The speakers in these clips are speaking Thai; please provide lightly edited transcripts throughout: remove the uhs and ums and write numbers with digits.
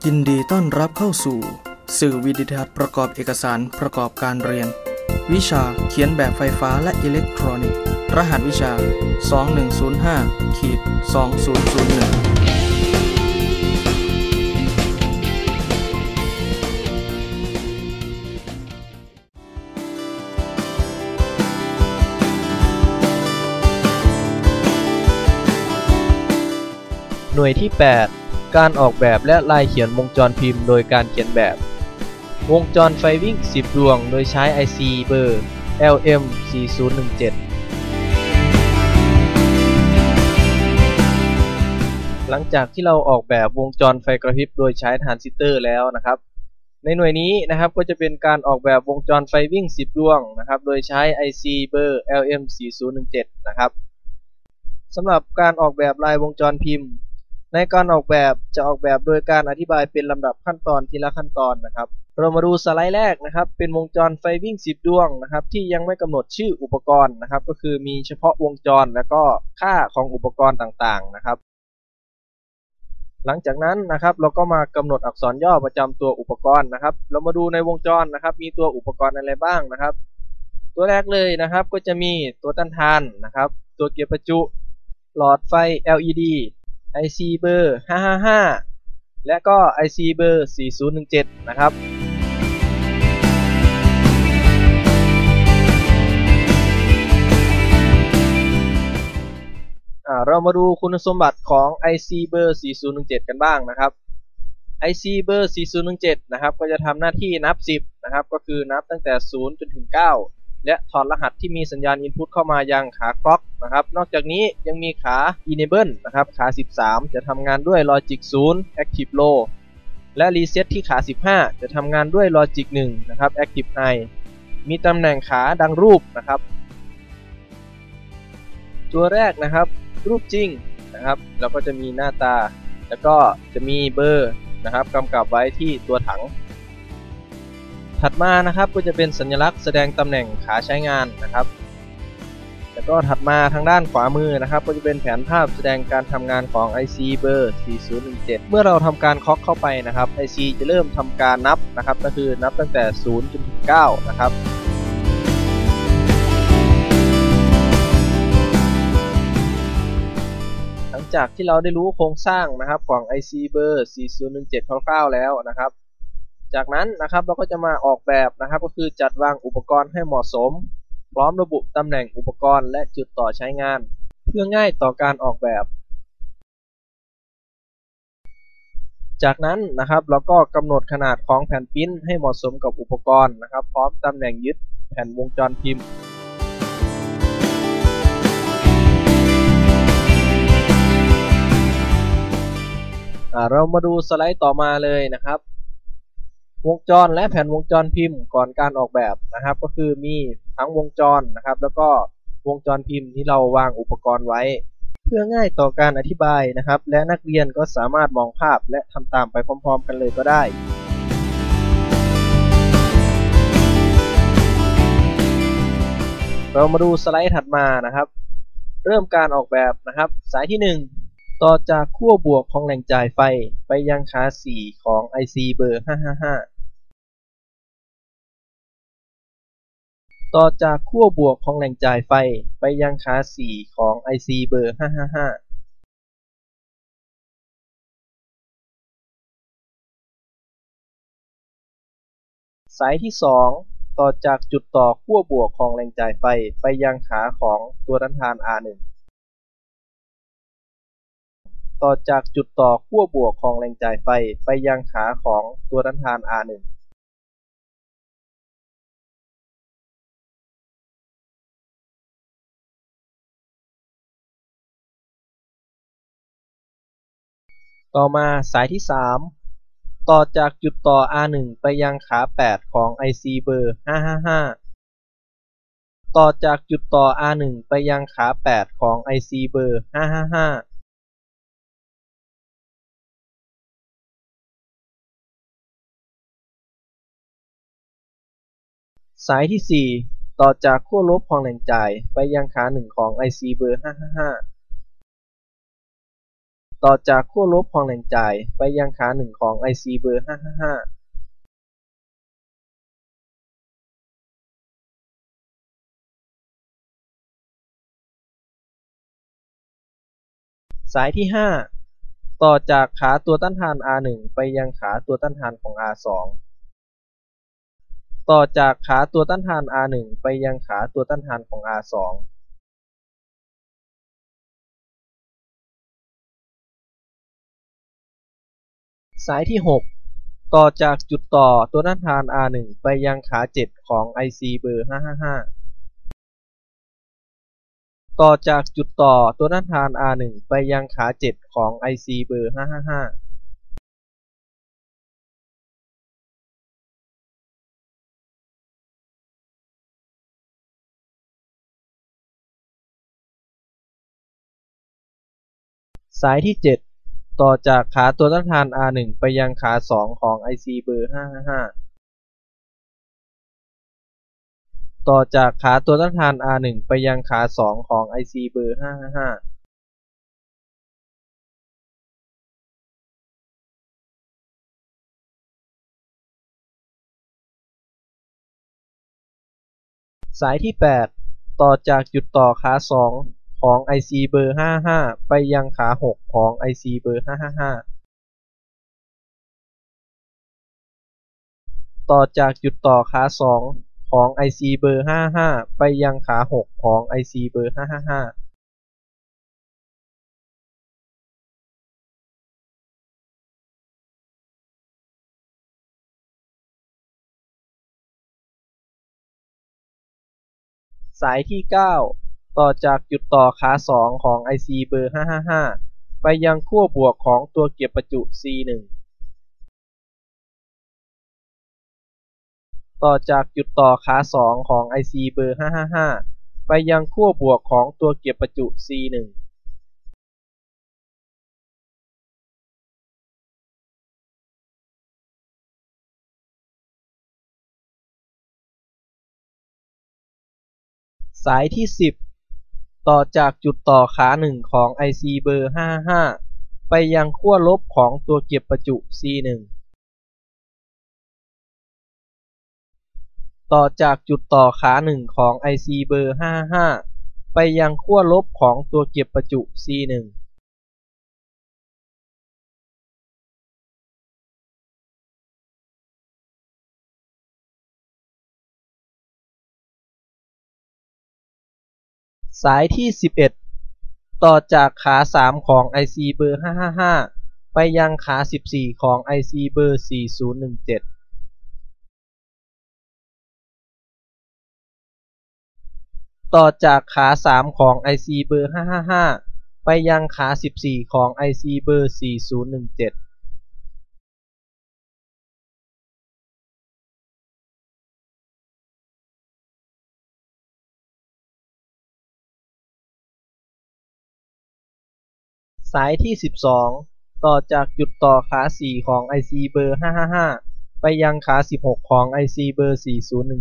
ยินดีต้อนรับเข้าสู่สื่อวิดีทัศน์ประกอบเอกสารประกอบการเรียนวิชาเขียนแบบไฟฟ้าและอิเล็กทรอนิกส์รหัสวิชา 2105-2001 หน่วยที่ 8 การออกแบบและลายเขียนวงจรพิมพ์โดยการเขียนแบบวงจรไฟวิ่ง10ดวงโดยใช้ IC เบอร์ LM4017 หลังจากที่เราออกแบบวงจรไฟกระพริบโดยใช้ทรานซิสเตอร์แล้วนะครับในหน่วยนี้นะครับก็จะเป็นการออกแบบวงจรไฟวิ่ง10ดวงนะครับโดยใช้ IC เบอร์ LM4017 นะครับสำหรับการออกแบบลายวงจรพิมพ์ในการออกแบบจะออกแบบโดยการอธิบายเป็นลำดับขั้นตอนทีละขั้นตอนนะครับเรามาดูสไลด์แรกนะครับเป็นวงจรไฟวิ่ง10ดวงนะครับที่ยังไม่กำหนดชื่ออุปกรณ์นะครับก็คือมีเฉพาะวงจรและก็ค่าของอุปกรณ์ต่างๆนะครับหลังจากนั้นนะครับเราก็มากำหนดอักษรย่อประจำตัวอุปกรณ์นะครับเรามาดูในวงจรนะครับมีตัวอุปกรณ์อะไรบ้างนะครับตัวแรกเลยนะครับก็จะมีตัวต้านทานนะครับตัวเกียร์ประจุหลอดไฟ LED IC เบอร์ 555 และก็ IC เบอร์ 4017 นะครับเรามาดูคุณสมบัติของ IC เบอร์ 4017 กันบ้างนะครับ IC เบอร์ 4017 นะครับก็จะทำหน้าที่นับ 10 นะครับก็คือนับตั้งแต่ 0 จนถึง 9และถอดรหัสที่มีสัญญาณ Input เข้ามายังขา Clock นะครับนอกจากนี้ยังมีขา Enable นะครับขา 13 จะทำงานด้วย Logic 0 Active Low และ Reset ที่ขา 15 จะทำงานด้วย Logic 1 นะครับ Active High มีตำแหน่งขาดังรูปนะครับตัวแรกนะครับรูปจริงนะครับแล้วก็จะมีหน้าตาแล้วก็จะมีเบอร์นะครับกำกับไว้ที่ตัวถังถัดมานะครับก็จะเป็นสัญลักษณ์แสดงตำแหน่งขาใช้งานนะครับแล้วก็ถัดมาทางด้านขวามือนะครับก็จะเป็นแผนภาพแสดงการทำงานของ IC เบอร์ 4017 เมื่อเราทำการเคาะเข้าไปนะครับ IC จะเริ่มทำการนับนะครับก็คือนับตั้งแต่ 0 จนถึง 9 นะครับหลังจากที่เราได้รู้โครงสร้างนะครับของ IC เบอร์ 4017 คร่าวๆแล้วนะครับจากนั้นนะครับเราก็จะมาออกแบบนะครับก็คือจัดวางอุปกรณ์ให้เหมาะสมพร้อมระบุตำแหน่งอุปกรณ์และจุดต่อใช้งานเพื่อง่ายต่อการออกแบบจากนั้นนะครับเราก็กำหนดขนาดของแผ่นพิมพ์ให้เหมาะสมกับอุปกรณ์นะครับพร้อมตำแหน่งยึดแผ่นวงจรพิมพ์เรามาดูสไลด์ต่อมาเลยนะครับวงจรและแผ่นวงจรพิมพ์ก่อนการออกแบบนะครับก็คือมีทั้งวงจรนะครับแล้วก็วงจรพิมพ์ที่เราวางอุปกรณ์ไว้เพื่อง่ายต่อการอธิบายนะครับและนักเรียนก็สามารถมองภาพและทำตามไปพร้อมๆกันเลยก็ได้เรามาดูสไลด์ถัดมานะครับเริ่มการออกแบบนะครับสายที่ 1ต่อจากขั้วบวกของแหล่งจ่ายไฟไปยังขา 4 ของ IC เบอร์ 555 ต่อจากขั้วบวกของแหล่งจ่ายไฟไปยังขา 4 ของ IC เบอร์ 555 สายที่ 2 ต่อจากจุดต่อขั้วบวกของแหล่งจ่ายไฟไปยังขาของตัวต้านทาน R1ต่อจากจุดต่อขั้วบวกของแรงจ่ายไฟไปยังขาของตัวต้านทาน R1 ต่อมาสายที่ 3 ต่อจากจุดต่อ R1 ไปยังขา 8 ของ IC เบอร์ 555 ต่อจากจุดต่อ R1 ไปยังขา 8 ของ IC เบอร์ 555สายที่ 4 ต่อจากขั้วลบของแหล่งจ่ายไปยังขา 1 ของ IC เบอร์ 555 ต่อจากขั้วลบของแหล่งจ่ายไปยังขา1ของ IC เบอร์ 555สายที่ 5 ต่อจากขาตัวต้านทาน R1 ไปยังขาตัวต้านทานของ R2 ต่อจากขาตัวต้านทาน R1 ไปยังขาตัวต้านทานของ R2 สายที่ 6 ต่อจากจุดต่อตัวต้านทาน R1 ไปยังขา7ของ IC เบอร์ 555ต่อจากจุดต่อตัวต้านทาน R1 ไปยังขา7ของ IC เบอร์ 555สายที่ 7 ต่อจากขาตัวต้านทาน R1 ไปยังขา2ของ IC เบอร์ 555ต่อจากขาตัวต้านทาน R1 ไปยังขา2ของ IC เบอร์ 555สายที่ 8 ต่อจากจุดต่อขา2ของ IC เบอร์ 555ไปยังขา6ของ IC เบอร์ 555ต่อจากจุดต่อขา2ของ IC เบอร์ 55ไปยังขา6ของ IC เบอร์ 555สายที่ 9 ต่อจากจุดต่อขา2ของ IC เบอร์ 555ไปยังขั้วบวกของตัวเก็บประจุ C1 ต่อจากจุดต่อขา2ของ IC เบอร์ 555ไปยังขั้วบวกของตัวเก็บประจุ C1 สายที่ 10 ต่อจากจุดต่อขา1ของ IC เบอร์ 555ไปยังขั้วลบของตัวเก็บประจุ C1 ต่อจากจุดต่อขา1ของ IC เบอร์ 555ไปยังขั้วลบของตัวเก็บประจุ C1 สายที่ 11 ต่อจากขา3ของ IC เบอร์ 555ไปยังขา14ของ IC เบอร์ 4017ต่อจากขา3ของ IC เบอร์ 555ไปยังขา14ของ IC เบอร์ 4017สายที่ 12 ต่อจากจุดต่อขา4ของ IC เบอร์ 555ไปยังขา16ของ IC เบอร์ 4017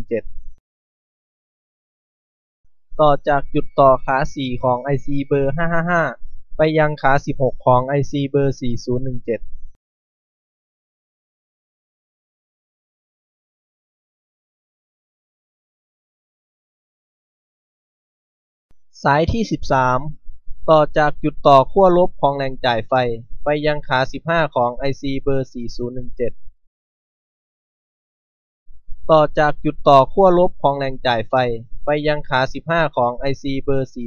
ต่อจากจุดต่อขา4ของ IC เบอร์ 555ไปยังขา16ของ IC เบอร์ 4017สายที่ 13 ต่อจากจุดต่อขั้วลบของแหล่งจ่ายไฟไปยังขา15ของ IC เบอร์ 4017ต่อจากจุดต่อขั้วลบของแหล่งจ่ายไฟไปยังขา15ของ IC เบอร์ 4017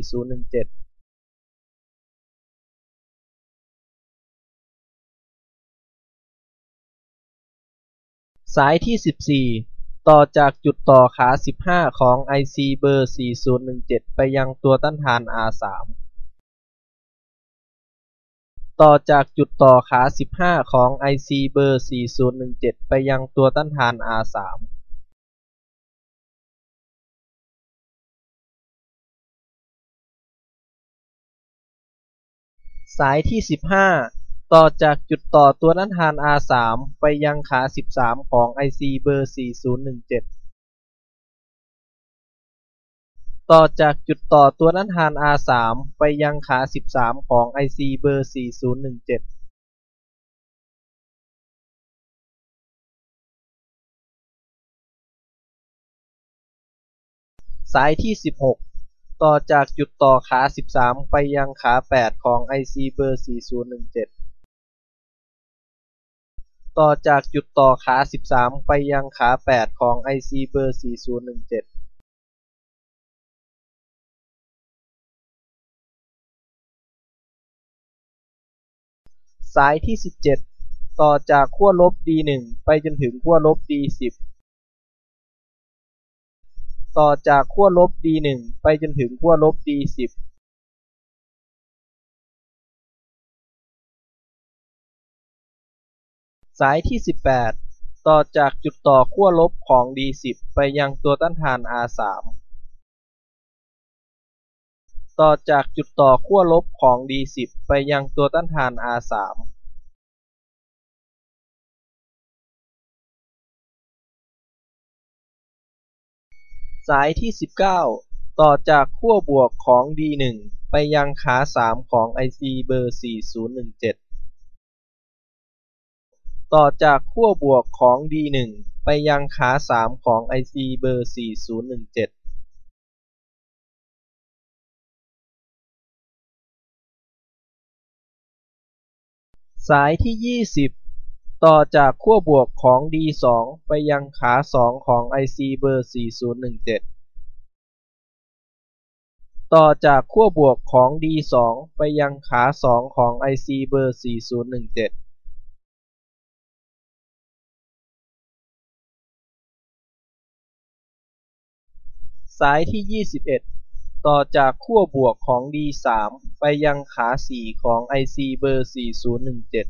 สายที่ 14 ต่อจากจุดต่อขา15ของ IC เบอร์ 4017ไปยังตัวต้านทาน R3 ต่อจากจุดต่อขา15ของ IC เบอร์ 4017ไปยังตัวต้านทาน R3สายที่ 15 ต่อจากจุดต่อตัวต้านทาน R3 ไปยังขา13ของ IC เบอร์ 4017 ต่อจากจุดต่อตัวต้านทาน R3 ไปยังขา 13 ของ IC เบอร์ 4017 สายที่ 16 ต่อจากจุดต่อขา 13 ไปยังขา 8 ของ IC เบอร์ 4017 ต่อจากจุดต่อขา 13 ไปยังขา 8 ของ IC เบอร์ 4017 สายที่ 17 ต่อจากขั้วลบ D1 ไปจนถึงขั้วลบ D10 ต่อจากขั้วลบ D1 ไปจนถึงขั้วลบ D10 สายที่ 18 ต่อจากจุดต่อขั้วลบของ D10 ไปยังตัวต้านทาน R3 ต่อจากจุดต่อขั้วลบของ D10 ไปยังตัวต้านทาน R3 สายที่ 19 ต่อจากขั้วบวกของ D1 ไปยังขา 3 ของ IC เบอร์ 4017 ต่อจากขั้วบวกของ D1 ไปยังขา 3 ของ IC เบอร์ 4017 สายที่ 20 ต่อจากขั้วบวกของ D2 ไปยังขา 2 ของ IC เบอร์ 4017 ต่อจากขั้วบวกของ D2 ไปยังขา 2 ของ IC เบอร์ 4017 สายที่ 21 ต่อจากขั้วบวกของ D3 ไปยังขา 4 ของ IC เบอร์ 4017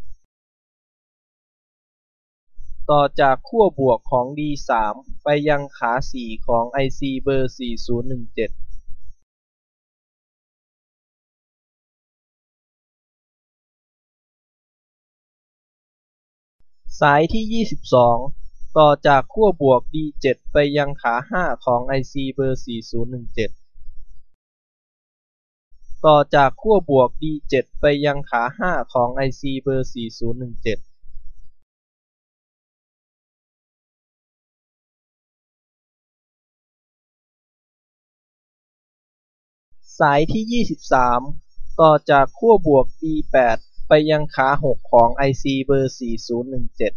ต่อจากขั้วบวกของ D3 ไปยังขา 4 ของ IC เบอร์ 4017 สายที่ 22 ต่อจากขั้วบวก D7 ไปยังขา 5 ของ IC เบอร์ 4017 ต่อจากขั้วบวก D7 ไปยังขา 5 ของ IC เบอร์ 4017 สายที่ 23 ต่อจากขั้วบวก D8 ไปยังขา 6 ของ IC เบอร์ 4017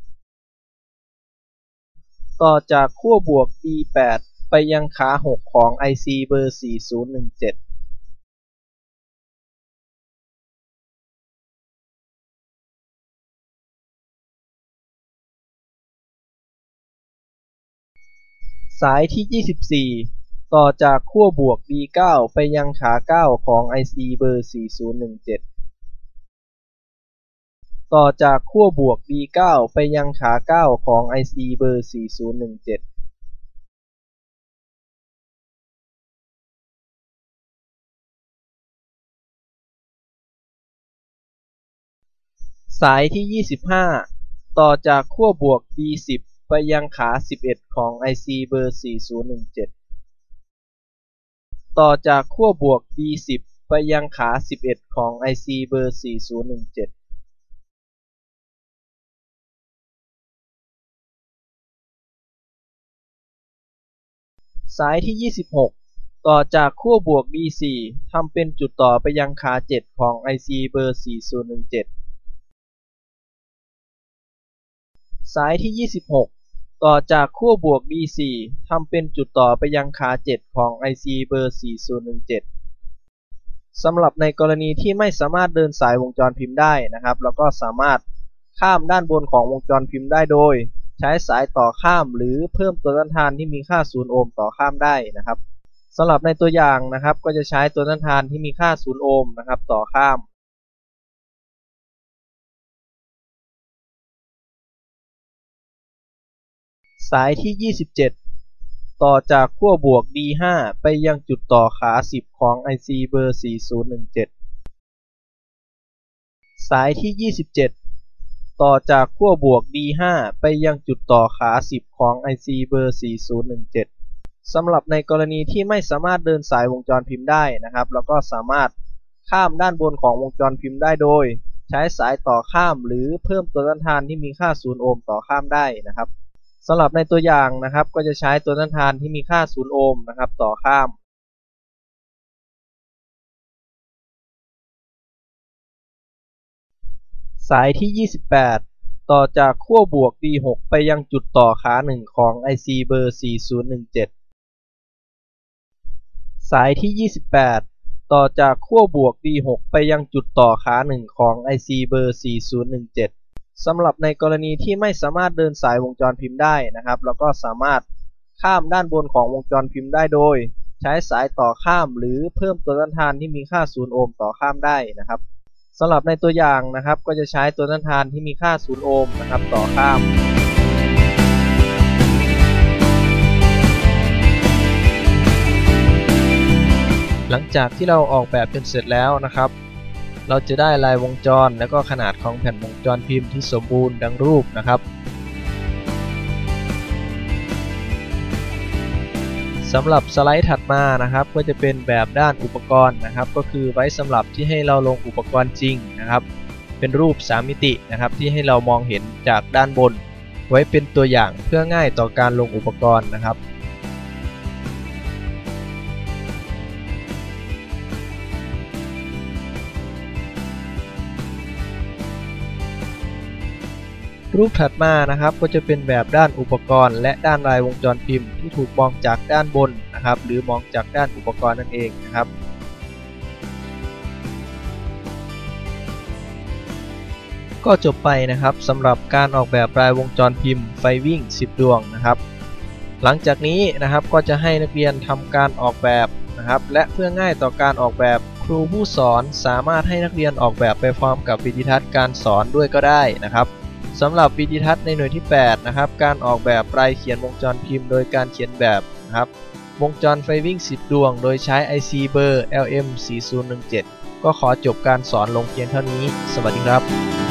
ต่อจากขั้วบวก D8 ไปยังขา 6 ของ IC เบอร์ 4017 สายที่ 24 ต่อจากขั้วบวก D9 ไปยังขา 9 ของ IC เบอร์ 4017 ต่อจากขั้วบวก D9 ไปยังขา 9 ของ IC เบอร์ 4017 สายที่ 25 ต่อจากขั้วบวก D10 ไปยังขา 11 ของ IC เบอร์ 4017 ต่อจากขั้วบวก D10 ไปยังขา 11 ของ IC เบอร์ 4017 สายที่ 26 ต่อจากขั้วบวก D4 ทำเป็นจุดต่อไปยังขา 7 ของ IC เบอร์ 4017 สายที่ 26 ต่อจากขั้วบวก D4 ทำเป็นจุดต่อไปยังขา 7 ของ IC เบอร์ 4017 สำหรับในกรณีที่ไม่สามารถเดินสายวงจรพิมพ์ได้นะครับเราก็สามารถข้ามด้านบนของวงจรพิมพ์ได้โดยใช้สายต่อข้ามหรือเพิ่มตัวต้านทานที่มีค่า0 โอห์มต่อข้ามได้นะครับสำหรับในตัวอย่างนะครับก็จะใช้ตัวต้านทานที่มีค่า0 โอห์มนะครับต่อข้ามสายที่ 27 ต่อจากขั้วบวก D5 ไปยังจุดต่อขา 10 ของ IC เบอร์ 4017 สายที่ 27 ต่อจากขั้วบวก D5 ไปยังจุดต่อขา 10 ของ IC เบอร์ 4017 สำหรับในกรณีที่ไม่สามารถเดินสายวงจรพิมพ์ได้นะครับเราก็สามารถข้ามด้านบนของวงจรพิมพ์ได้โดยใช้สายต่อข้ามหรือเพิ่มตัวต้านทานที่มีค่า0 โอห์มต่อข้ามได้นะครับสำหรับในตัวอย่างนะครับก็จะใช้ตัวต้านทานที่มีค่า0 โอห์มนะครับต่อข้ามสายที่ 28 ต่อจากขั้วบวก D6 ไปยังจุดต่อขา1ของ IC เบอร์ 4017 สายที่ 28 ต่อจากขั้วบวก D6 ไปยังจุดต่อขา1ของ IC เบอร์ 4017 สำหรับในกรณีที่ไม่สามารถเดินสายวงจรพิมพ์ได้นะครับเราก็สามารถข้ามด้านบนของวงจรพิมพ์ได้โดยใช้สายต่อข้ามหรือเพิ่มตัวต้านทานที่มีค่า0 โอห์มต่อข้ามได้นะครับสำหรับในตัวอย่างนะครับก็จะใช้ตัวต้านทานที่มีค่า0 โอห์มนะครับต่อข้ามหลังจากที่เราออกแบบจนเสร็จแล้วนะครับเราจะได้ลายวงจรและก็ขนาดของแผ่นวงจรพิมพ์ที่สมบูรณ์ดังรูปนะครับสำหรับสไลด์ถัดมานะครับก็จะเป็นแบบด้านอุปกรณ์นะครับก็คือไว้สำหรับที่ให้เราลงอุปกรณ์จริงนะครับเป็นรูป3 มิตินะครับที่ให้เรามองเห็นจากด้านบนไว้เป็นตัวอย่างเพื่อง่ายต่อการลงอุปกรณ์นะครับรูปถัดมานะครับก็จะเป็นแบบด้านอุปกรณ์และด้านลายวงจรพิมพ์ที่ถูกมองจากด้านบนนะครับหรือมองจากด้านอุปกรณ์นั่นเองนะครับก็จบไปนะครับสำหรับการออกแบบลายวงจรพิมพ์ไฟวิ่ง10 ดวงนะครับหลังจากนี้นะครับก็จะให้นักเรียนทำการออกแบบนะครับและเพื่อง่ายต่อการออกแบบครูผู้สอนสามารถให้นักเรียนออกแบบไปพร้อมกับวิดีทัศน์การสอนด้วยก็ได้นะครับสำหรับวิดีทัศน์ในหน่วยที่8นะครับการออกแบบรายเขียนวงจรพิมพ์โดยการเขียนแบบนะครับวงจรไฟวิ่ง10 ดวงโดยใช้ IC เบอร์ LM4017 ก็ขอจบการสอนลงเพียงเท่านี้สวัสดีครับ